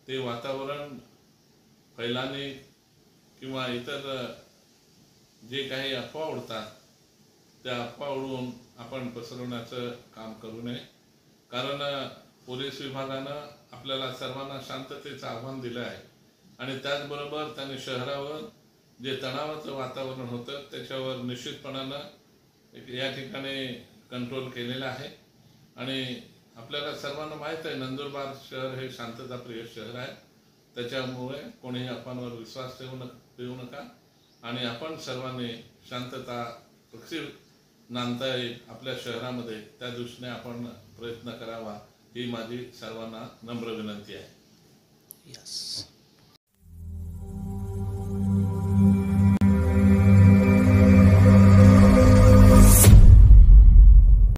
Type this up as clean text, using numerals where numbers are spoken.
ते वातावरण फैलाने किंवा इतर जे काही अफवा उडतात त्या अफवा उडवून आपण पसरवण्याचं काम करू नये. कारण पोलीस विभागानं आपल्याला सर्वांना शांततेचं आव्हान दिलं आहे आणि त्याचबरोबर त्यांनी शहरावर जे तणावाचं वातावरण होतं त्याच्यावर निश्चितपणानं या ठिकाणी कंट्रोल केलेलं आहे. आणि आपल्याला सर्वांना माहीत आहे नंदुरबार शहर हे शांतताप्रिय शहर आहे. त्याच्यामुळे कोणीही अफवांवर विश्वास ठेवू नका आणि आपण सर्वांनी शांतता कशी नांदता येईल आपल्या शहरामध्ये त्या दृष्टीने आपण प्रयत्न करावा ही माझी सर्वांना नम्र विनंती आहे. यस.